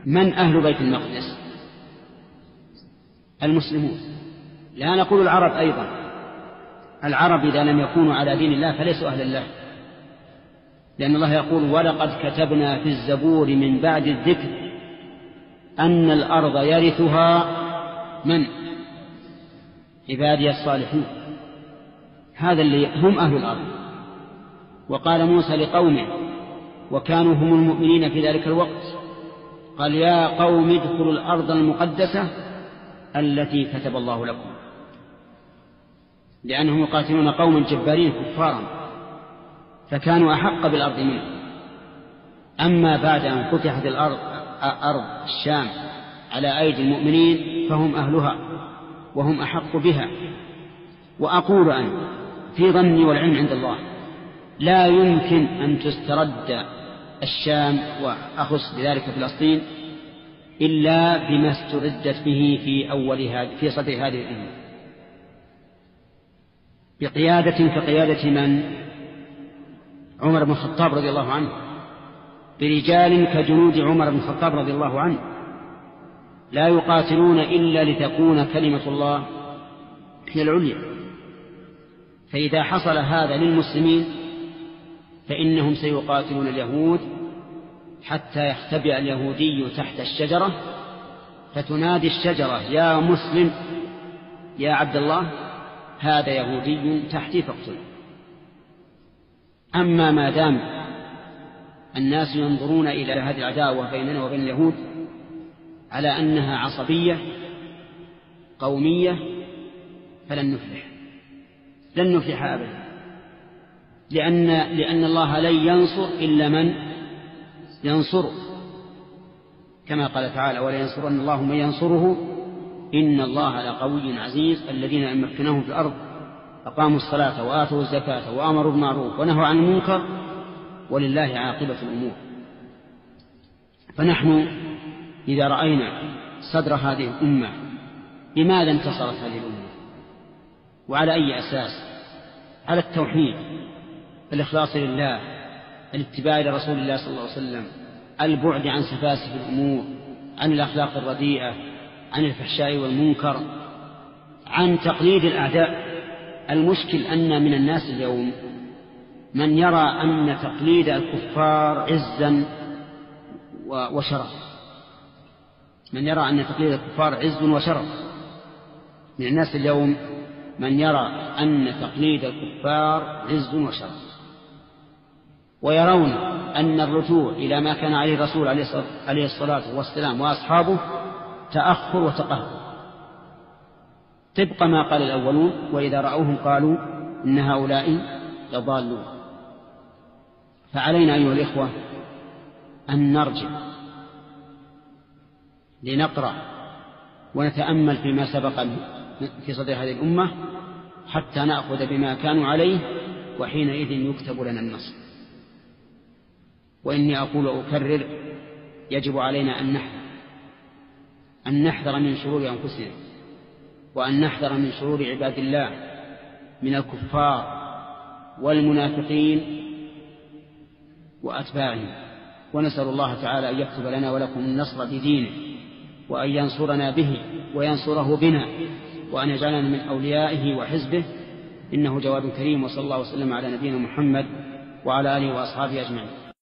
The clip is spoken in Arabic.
من أهل بيت المقدس؟ المسلمون، لا نقول العرب أيضا. العرب إذا لم يكونوا على دين الله فليسوا أهل الله، لأن الله يقول ولقد كتبنا في الزبور من بعد الذكر أن الأرض يرثها من؟ عبادي الصالحون. هذا اللي هم أهل الأرض. وقال موسى لقومه وكانوا هم المؤمنين في ذلك الوقت قال يا قوم ادخلوا الأرض المقدسة التي كتب الله لكم، لأنهم يقاتلون قوما جبارين كفارا فكانوا أحق بالأرض منه. أما بعد أن فتحت أرض الشام على أيدي المؤمنين فهم أهلها وهم أحق بها. وأقول أن في ظني والعلم عند الله لا يمكن أن تسترد الشام وأخص بذلك فلسطين إلا بما استردت به في صدر هذه الأمة بقيادة كقيادة من؟ عمر بن الخطاب رضي الله عنه، برجال كجنود عمر بن الخطاب رضي الله عنه لا يقاتلون إلا لتكون كلمة الله هي العليا. فإذا حصل هذا للمسلمين فإنهم سيقاتلون اليهود حتى يختبئ اليهودي تحت الشجرة فتنادي الشجرة يا مسلم يا عبد الله هذا يهودي تحتي فاقتله. أما ما دام الناس ينظرون إلى هذه العداوة بيننا وبين اليهود على أنها عصبية قومية فلن نفلح، لن نفلح أبدا، لأن الله لن ينصر إلا من ينصره، كما قال تعالى ولا ينصرن الله من ينصره إن الله لقوي عزيز الذين إن مكناهم في الأرض أقاموا الصلاة وآتوا الزكاة وآمروا بالمعروف ونهوا عن المنكر ولله عاقبة الأمور. فنحن إذا رأينا صدر هذه الأمة بماذا انتصرت هذه الأمة وعلى أي أساس؟ على التوحيد، الإخلاص لله، الاتباع لرسول الله صلى الله عليه وسلم، البعد عن سفاسف الأمور، عن الأخلاق الرديئة، عن الفحشاء والمنكر، عن تقليد الأعداء. المشكل أن من الناس اليوم من يرى أن تقليد الكفار عزا وشرف، من يرى أن تقليد الكفار عز وشرف. من الناس اليوم من يرى أن تقليد الكفار عز وشرف، ويرون أن الرجوع إلى ما كان عليه الرسول عليه الصلاة والسلام وأصحابه تأخر وتقهر طبق ما قال الأولون وإذا رأوهم قالوا إن هؤلاء لضالون. فعلينا أيها الإخوة أن نرجع لنقرأ ونتأمل فيما سبق في صدر هذه الأمة حتى نأخذ بما كانوا عليه وحينئذ يكتب لنا النصر. وإني أقول وأكرر يجب علينا أن نحذر من شرور أنفسنا وأن نحذر من شرور عباد الله من الكفار والمنافقين وأتباعهم. ونسأل الله تعالى أن يكتب لنا ولكم النصر بدينه وأن ينصرنا به وينصره بنا وأن يجعلنا من أوليائه وحزبه إنه جواد كريم. وصلى الله وسلم على نبينا محمد وعلى آله وأصحابه أجمعين.